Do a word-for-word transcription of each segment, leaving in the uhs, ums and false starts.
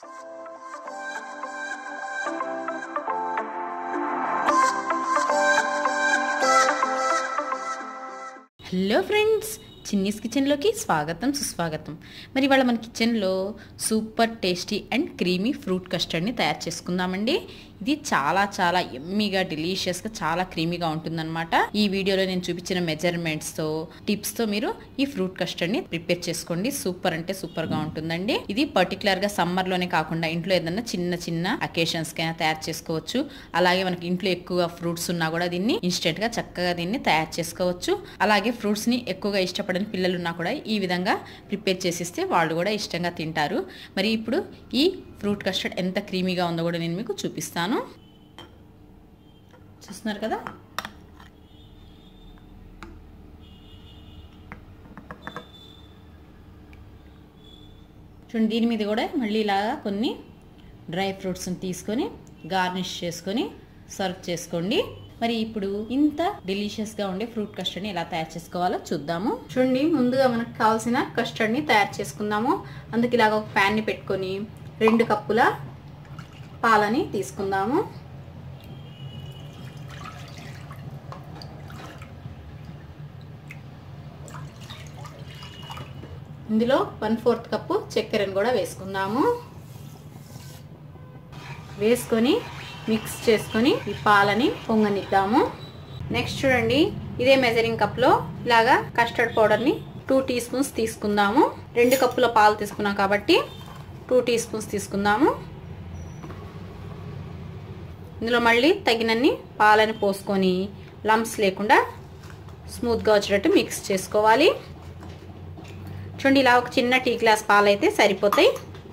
Hello friends, Chinni's కిచెన్లోకి స్వాగతం సుస్వాగతం. మరి ఇవాళ మన కిచెన్లో super tasty and creamy fruit కస్టర్డ్ని తయారు చేసుకుందామండి. ఇది చాలా చాలా ఎమ్మీగా డెలీషియస్గా చాలా క్రీమీగా ఉంటుందన్నమాట. ఈ వీడియోలో నేను చూపించిన మెజర్మెంట్స్తో టిప్స్తో మీరు ఈ ఫ్రూట్ కస్టర్డ్ని ప్రిపేర్ చేసుకోండి. సూపర్ అంటే సూపర్గా ఉంటుందండి. ఇది పర్టికులర్గా సమ్మర్లోనే కాకుండా ఇంట్లో ఏదన్నా చిన్న చిన్న అకేషన్స్కైనా తయారు చేసుకోవచ్చు. అలాగే మనకి ఇంట్లో ఎక్కువగా ఫ్రూట్స్ ఉన్నా కూడా దీన్ని ఇన్స్టెంట్గా చక్కగా దీన్ని తయారు చేసుకోవచ్చు. అలాగే ఫ్రూట్స్ని ఎక్కువగా ఇష్టపడని పిల్లలు ఉన్నా కూడా ఈ విధంగా ప్రిపేర్ చేసిస్తే వాళ్ళు కూడా ఇష్టంగా తింటారు. మరి ఇప్పుడు ఈ ఫ్రూట్ కస్టర్డ్ ఎంత క్రీమీగా ఉందో కూడా నేను మీకు చూపిస్తాను. చూస్తున్నారు కదా, చూడండి. దీని మీద కూడా మళ్ళీ ఇలాగా కొన్ని డ్రై ఫ్రూట్స్ని తీసుకొని గార్నిష్ చేసుకొని సర్వ్ చేసుకోండి. మరి ఇప్పుడు ఇంత డెలిషియస్గా ఉండే ఫ్రూట్ కస్టర్డ్ని ఎలా తయారు చేసుకోవాలో చూద్దాము. చూడండి, ముందుగా మనకు కావాల్సిన కస్టర్డ్ని తయారు చేసుకుందాము. అందుకు ఇలాగ ఒక ప్యాన్ని పెట్టుకొని రెండు కప్పుల పాలని తీసుకుందాము. ఇందులో వన్ ఫోర్త్ కప్పు చక్కెరను కూడా వేసుకుందాము. వేసుకొని మిక్స్ చేసుకొని ఈ పాలని పొంగనిద్దాము. నెక్స్ట్ చూడండి, ఇదే మెజరింగ్ కప్లో ఇలాగా కస్టర్డ్ పౌడర్ని టూ టీ స్పూన్స్ తీసుకుందాము. రెండు కప్పుల పాలు తీసుకున్నాం కాబట్టి టూ టీ స్పూన్స్ తీసుకుందాము. ఇందులో మళ్ళీ తగినన్ని పాలని పోసుకొని లంప్స్ లేకుండా స్మూత్గా వచ్చేటట్టు మిక్స్ చేసుకోవాలి. చూడండి, ఇలా ఒక చిన్న టీ గ్లాస్ పాలు అయితే సరిపోతాయి.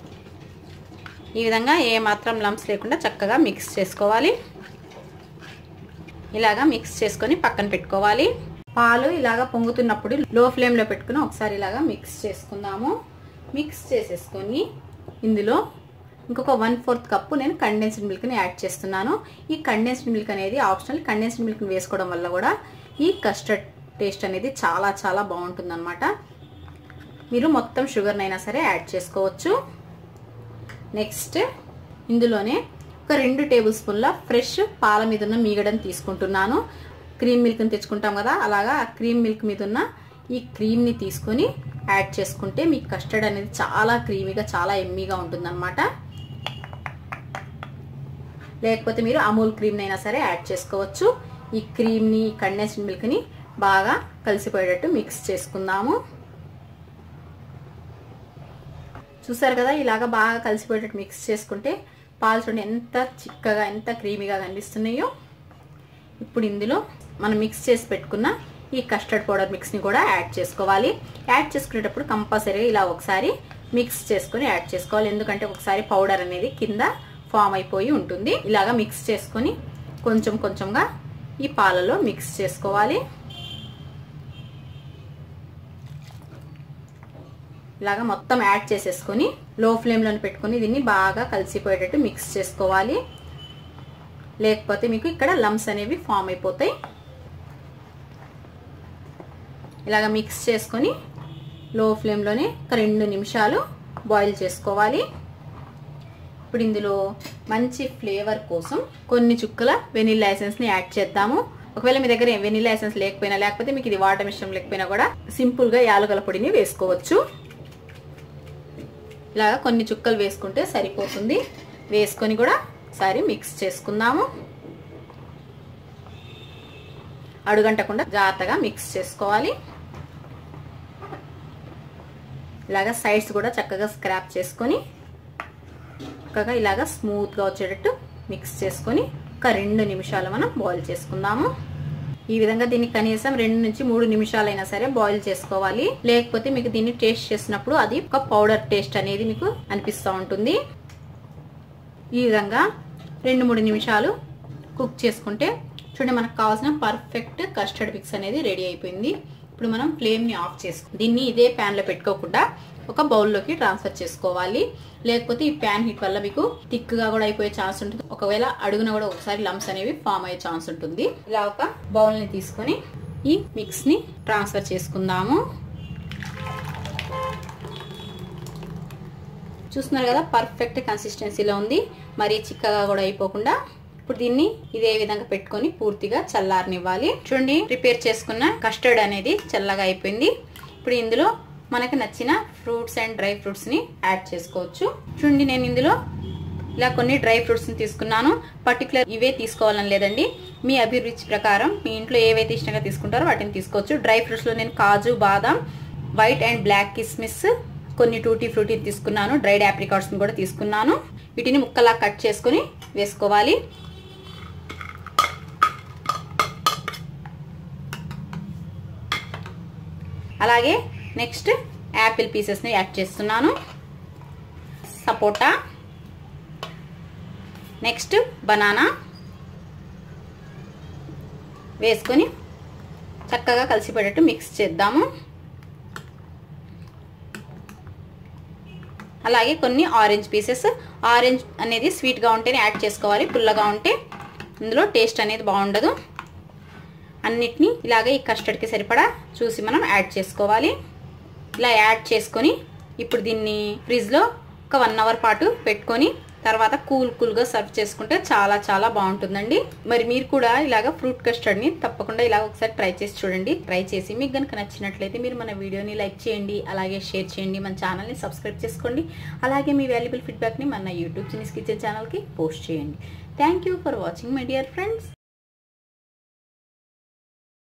ఈ విధంగా ఏ మాత్రం లంప్స్ లేకుండా చక్కగా మిక్స్ చేసుకోవాలి. ఇలాగా మిక్స్ చేసుకొని పక్కన పెట్టుకోవాలి. పాలు ఇలాగా పొంగుతున్నప్పుడు లో ఫ్లేమ్లో పెట్టుకుని ఒకసారి ఇలాగా మిక్స్ చేసుకుందాము. మిక్స్ చేసేసుకొని ఇందులో ఇంకొక వన్ ఫోర్త్ కప్పు నేను కండెన్స్డ్ మిల్క్ని యాడ్ చేస్తున్నాను. ఈ కండెన్స్డ్ మిల్క్ అనేది ఆప్షనల్. కండెన్స్డ్ మిల్క్ని వేసుకోవడం వల్ల కూడా ఈ కస్టర్డ్ టేస్ట్ అనేది చాలా చాలా బాగుంటుంది అనమాట. మీరు మొత్తం షుగర్నైనా సరే యాడ్ చేసుకోవచ్చు. నెక్స్ట్ ఇందులోనే ఒక రెండు టేబుల్ స్పూన్ల ఫ్రెష్ పాల మీద ఉన్న మీగడని తీసుకుంటున్నాను. క్రీమ్ మిల్క్ని తెచ్చుకుంటాం కదా, అలాగా ఆ క్రీమ్ మిల్క్ మీద ఉన్న ఈ క్రీమ్ని తీసుకొని యాడ్ చేసుకుంటే మీకు కస్టర్డ్ అనేది చాలా క్రీమీగా చాలా ఎమ్మీగా ఉంటుందన్నమాట. లేకపోతే మీరు అమూల్ క్రీమ్ని అయినా సరే యాడ్ చేసుకోవచ్చు. ఈ క్రీమ్ని కండెన్స్డ్ మిల్క్ని బాగా కలిసిపోయేటట్టు మిక్స్ చేసుకుందాము. చూసారు కదా, ఇలాగా బాగా కలిసిపోయేటట్టు మిక్స్ చేసుకుంటే పాలు చూడండి ఎంత చిక్కగా ఎంత క్రీమీగా కనిపిస్తున్నాయో. ఇప్పుడు ఇందులో మనం మిక్స్ చేసి పెట్టుకున్న ఈ కస్టర్డ్ పౌడర్ మిక్స్ని కూడా యాడ్ చేసుకోవాలి. యాడ్ చేసుకునేటప్పుడు కంపల్సరీగా ఇలా ఒకసారి మిక్స్ చేసుకొని యాడ్ చేసుకోవాలి. ఎందుకంటే ఒకసారి పౌడర్ అనేది కింద ఫామ్ అయిపోయి ఉంటుంది. ఇలాగా మిక్స్ చేసుకొని కొంచెం కొంచెంగా ఈ పాలలో మిక్స్ చేసుకోవాలి. ఇలాగా మొత్తం యాడ్ చేసేసుకొని లో ఫ్లేమ్లో పెట్టుకొని దీన్ని బాగా కలిసిపోయేటట్టు మిక్స్ చేసుకోవాలి. లేకపోతే మీకు ఇక్కడ లంప్స్ అనేవి ఫామ్ అయిపోతాయి. ఇలాగా మిక్స్ చేసుకొని లో ఫ్లేమ్లోనే ఒక రెండు నిమిషాలు బాయిల్ చేసుకోవాలి. ఇప్పుడు ఇందులో మంచి ఫ్లేవర్ కోసం కొన్ని చుక్కల వెనిల్లా ఎసెన్స్ని యాడ్ చేద్దాము. ఒకవేళ మీ దగ్గర వెనిల్లా ఎసెన్స్ లేకపోయినా, లేకపోతే మీకు ఇది వాటర్ మిశ్రమం లేకపోయినా కూడా సింపుల్గా యాలకుల పొడిని వేసుకోవచ్చు. ఇలాగా కొన్ని చుక్కలు వేసుకుంటే సరిపోతుంది. వేసుకొని కూడా ఒకసారి మిక్స్ చేసుకుందాము. అడుగంటకుండా జాగ్రత్తగా మిక్స్ చేసుకోవాలి. ఇలాగా సైడ్స్ కూడా చక్కగా స్క్రాప్ చేసుకొని చక్కగా ఇలాగా స్మూత్గా వచ్చేటట్టు మిక్స్ చేసుకొని ఒక రెండు నిమిషాలు మనం బాయిల్ చేసుకుందాము. ఈ విధంగా దీన్ని కనీసం రెండు నుంచి మూడు నిమిషాలైనా సరే బాయిల్ చేసుకోవాలి. లేకపోతే మీకు దీన్ని టేస్ట్ చేసినప్పుడు అది ఒక పౌడర్ టేస్ట్ అనేది మీకు అనిపిస్తూ ఉంటుంది. ఈ విధంగా రెండు మూడు నిమిషాలు కుక్ చేసుకుంటే చూడండి మనకు కావాల్సిన పర్ఫెక్ట్ కస్టర్డ్ మిక్స్ అనేది రెడీ అయిపోయింది. ఇప్పుడు మనం ఫ్లేమ్ని ఆఫ్ చేసుకుని దీన్ని ఇదే ప్యాన్లో పెట్టుకోకుండా ఒక బౌల్లోకి ట్రాన్స్ఫర్ చేసుకోవాలి. లేకపోతే ఈ ప్యాన్ హీట్ వల్ల మీకు థిక్గా కూడా అయిపోయే ఛాన్స్ ఉంటుంది. ఒకవేళ అడుగున కూడా ఒకసారి లంప్స్ అనేవి ఫామ్ అయ్యే ఛాన్స్ ఉంటుంది. ఇలా ఒక బౌల్ని తీసుకొని ఈ మిక్స్ని ట్రాన్స్ఫర్ చేసుకుందాము. చూస్తున్నారు కదా పర్ఫెక్ట్ కన్సిస్టెన్సీలో ఉంది, మరీ చిక్కగా కూడా అయిపోకుండా. ఇప్పుడు దీన్ని ఇదే విధంగా పెట్టుకొని పూర్తిగా చల్లారనివ్వాలి. చూడండి ప్రిపేర్ చేసుకున్న కస్టర్డ్ అనేది చల్లగా అయిపోయింది. ఇప్పుడు ఇందులో మనకు నచ్చిన ఫ్రూట్స్ అండ్ డ్రై ఫ్రూట్స్ ని యాడ్ చేసుకోవచ్చు. చూడండి నేను ఇందులో ఇలా కొన్ని డ్రై ఫ్రూట్స్ ని తీసుకున్నాను. పర్టికులర్ ఇవే తీసుకోవాలని లేదండి, మీ అభిరుచి ప్రకారం మీ ఇంట్లో ఏవైతే ఇష్టంగా తీసుకుంటారో వాటిని తీసుకోవచ్చు. డ్రై ఫ్రూట్స్ లో నేను కాజు, బాదాం, వైట్ అండ్ బ్లాక్ కిస్మిస్, కొన్ని టూటీ ఫ్రూటీ తీసుకున్నాను, డ్రైడ్ ఆప్రికాట్స్ ని కూడా తీసుకున్నాను. వీటిని ముక్కలా కట్ చేసుకుని వేసుకోవాలి. అలాగే నెక్స్ట్ యాపిల్ పీసెస్ ని యాడ్ చేస్తున్నాను, సపోటా, నెక్స్ట్ బనానా వేసుకొని చక్కగా కలిసిపోయేటట్టు మిక్స్ చేద్దాము. అలాగే కొన్ని ఆరెంజ్ పీసెస్, ఆరెంజ్ అనేది స్వీట్గా ఉంటేనే యాడ్ చేసుకోవాలి, పుల్లగా ఉంటే ఇందులో టేస్ట్ అనేది బాగుండదు. అన్నిటినీ ఇలాగే ఈ కస్టర్డ్కి సరిపడా చూసి మనం యాడ్ చేసుకోవాలి. ఇలా యాడ్ చేసుకొని ఇప్పుడు దీన్ని ఫ్రిడ్జ్లో ఒక వన్ అవర్ పాటు పెట్టుకొని తర్వాత కూల్ కూల్గా సర్వ్ చేసుకుంటే చాలా చాలా బాగుంటుందండి. మరి మీరు కూడా ఇలాగ ఫ్రూట్ కస్టర్డ్ని తప్పకుండా ఇలా ఒకసారి ట్రై చేసి చూడండి. ట్రై చేసి మీకు కనుక నచ్చినట్లయితే మీరు మన వీడియోని లైక్ చేయండి, అలాగే షేర్ చేయండి, మన ఛానల్ని సబ్స్క్రైబ్ చేసుకోండి. అలాగే మీ వాల్యుబుల్ ఫీడ్బ్యాక్ని మన యూట్యూబ్ చిన్నీస్ కిచెన్ ఛానల్కి పోస్ట్ చేయండి. Thank you for watching my dear friends.